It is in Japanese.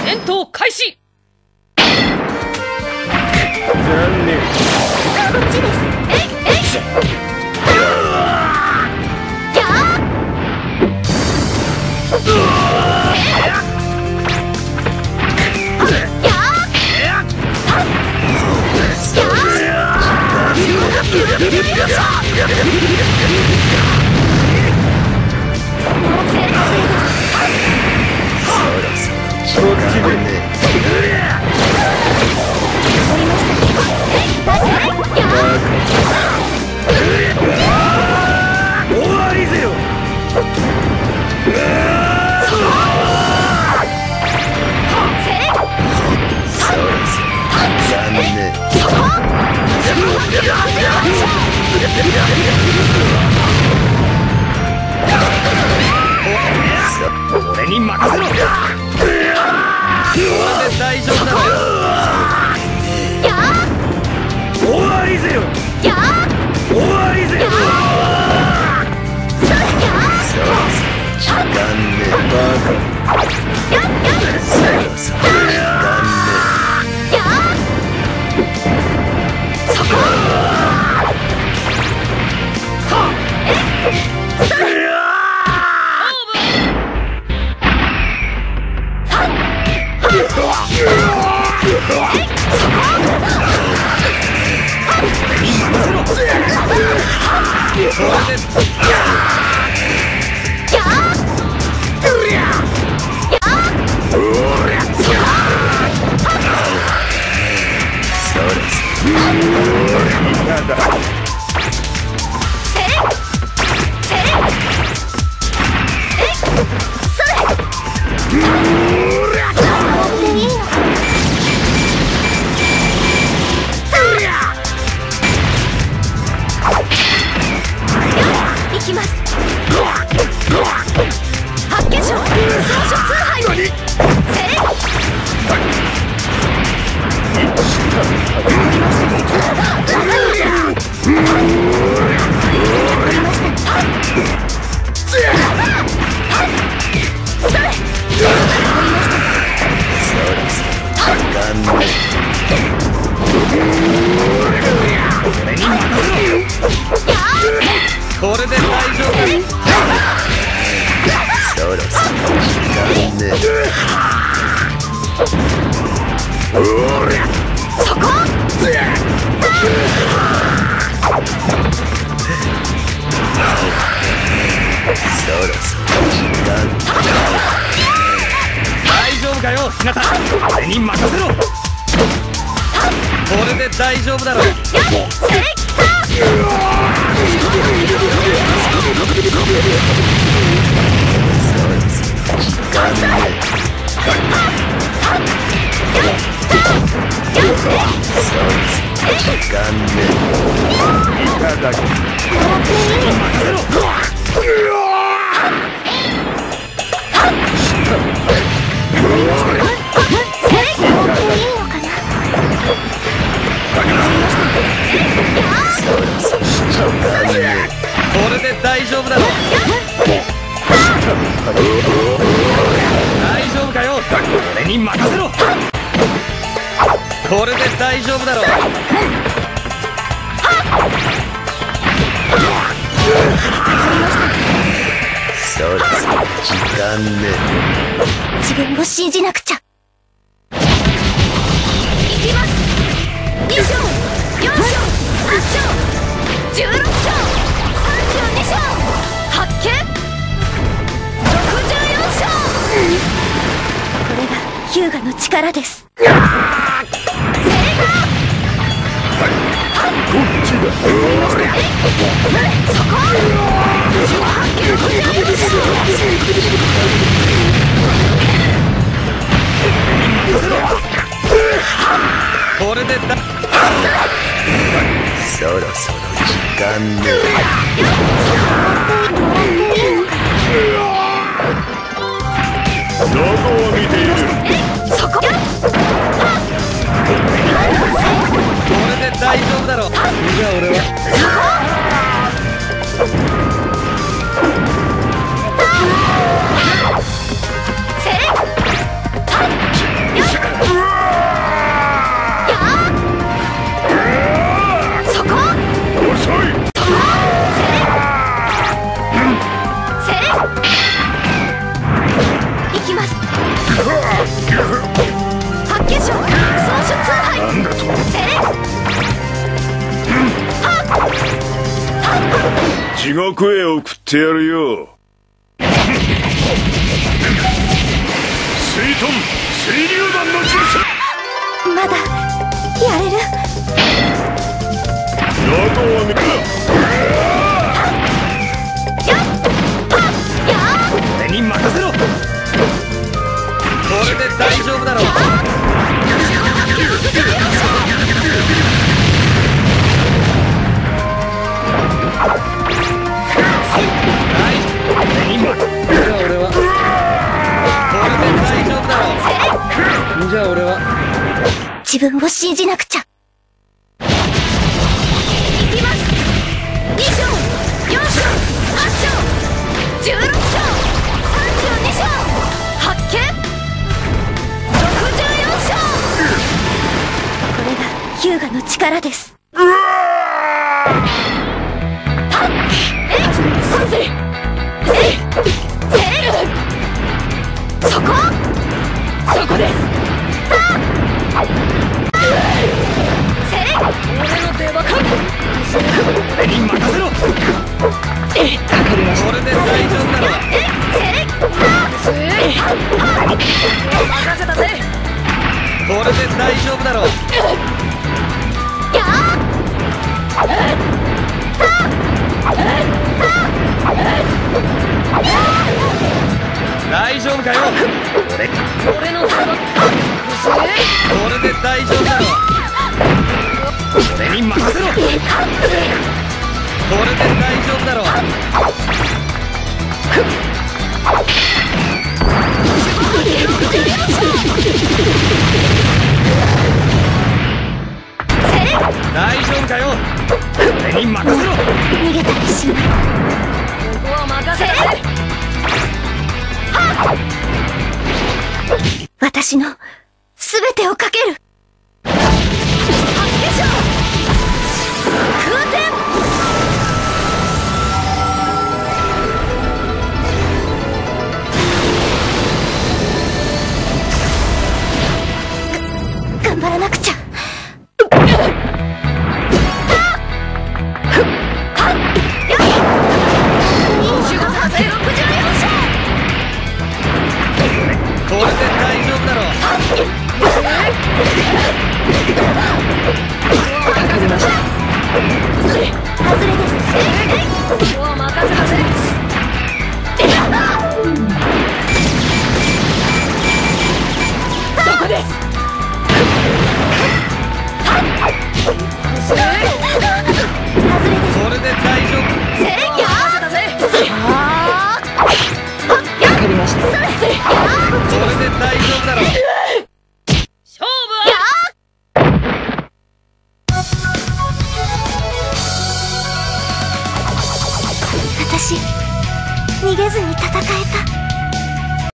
戦闘開始。 残念。 こっちです。 俺に任せろ。これで大丈夫だろ。終わりぜよ。終わりぜよ。時間ねバカ。時間そこ。これで大丈夫。そろそろ時間ね。そこ。そろそろ時間。大丈夫かよ、ひなた。俺に任せろ。これで大丈夫だろう。これで大丈夫だろう。大丈夫かよ、俺に任せろ。これで大丈夫だろう。そろそろ時間ね。 自分を信じなくちゃ。行きます。2章、4章、8章、16章、32章、発見。64章。これがヒューガの力です。こっちだ。そこ。 これでだ。そろそろ時間ね。どこを見ている。 そこ。 これで大丈夫だろう。じゃあ俺は。 地獄へ送ってやるよ。水遁水流弾の術。 まだやれる。 あとは見る。俺に任せろ。これで大丈夫だろう。じゃあ俺は自分を信じなくちゃ。いきます。2章4章8章16章32章発見64章。これがヒューガの力です。そこです。俺の出番か。 俺に任せろ。かかりました。これで大丈夫だろう。任せたぜ。これで大丈夫だろう。大丈夫かよ。俺の出番。これで大丈夫だろう。俺に任せろ。これで大丈夫だろう。大丈夫かよ。俺に任せろ。 逃げたりしない。 ここは任せたぜ。 私のすべてをかける。発揮賞空転。頑張らなくちゃ。 これで大丈夫だろう。かけました。 外れです。 ここは任せなさい。そこです。これで大丈夫。任せたぜ。かかりました。これで大丈夫だろう。勝負は私逃げずに戦える。